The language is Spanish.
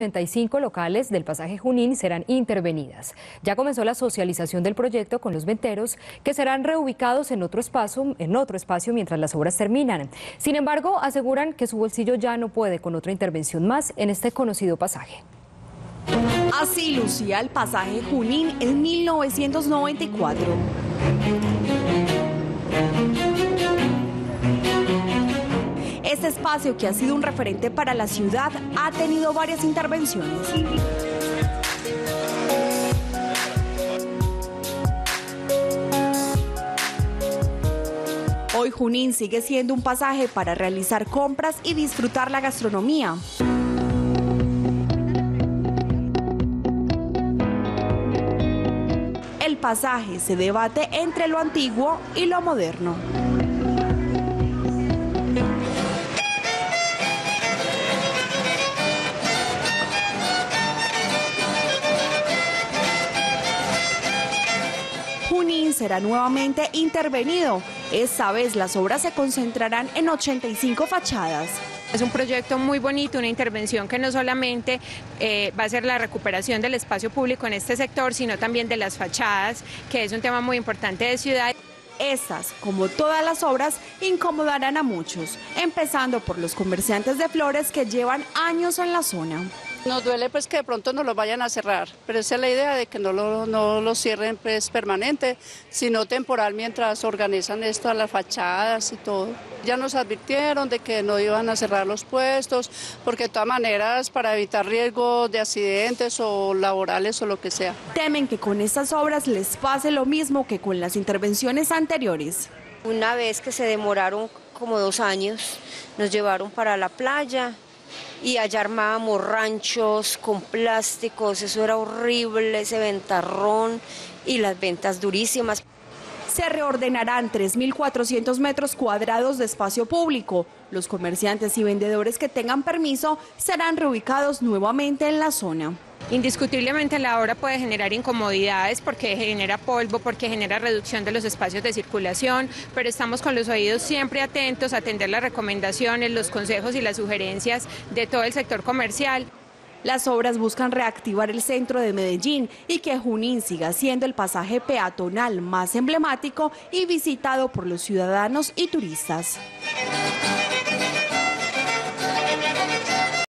35 locales del pasaje Junín serán intervenidas. Ya comenzó la socialización del proyecto con los venteros, que serán reubicados en otro espacio mientras las obras terminan. Sin embargo, aseguran que su bolsillo ya no puede con otra intervención más en este conocido pasaje. Así lucía el pasaje Junín en 1994. Este espacio, que ha sido un referente para la ciudad, ha tenido varias intervenciones. Hoy Junín sigue siendo un pasaje para realizar compras y disfrutar la gastronomía. El pasaje se debate entre lo antiguo y lo moderno. Junín será nuevamente intervenido. Esta vez las obras se concentrarán en 85 fachadas. Es un proyecto muy bonito, una intervención que no solamente va a ser la recuperación del espacio público en este sector, sino también de las fachadas, que es un tema muy importante de ciudad. Estas, como todas las obras, incomodarán a muchos, empezando por los comerciantes de flores que llevan años en la zona. Nos duele pues que de pronto no lo vayan a cerrar, pero esa es la idea, de que no lo cierren pues permanente, sino temporal, mientras organizan esto a las fachadas y todo. Ya nos advirtieron de que no iban a cerrar los puestos, porque de todas maneras para evitar riesgos de accidentes o laborales o lo que sea. Temen que con estas obras les pase lo mismo que con las intervenciones anteriores. Una vez que se demoraron como 2 años, nos llevaron para la playa y allá armábamos ranchos con plásticos, eso era horrible, ese ventarrón y las ventas durísimas. Se reordenarán 3.400 metros cuadrados de espacio público. Los comerciantes y vendedores que tengan permiso serán reubicados nuevamente en la zona. Indiscutiblemente la obra puede generar incomodidades porque genera polvo, porque genera reducción de los espacios de circulación, pero estamos con los oídos siempre atentos a atender las recomendaciones, los consejos y las sugerencias de todo el sector comercial. Las obras buscan reactivar el centro de Medellín y que Junín siga siendo el pasaje peatonal más emblemático y visitado por los ciudadanos y turistas.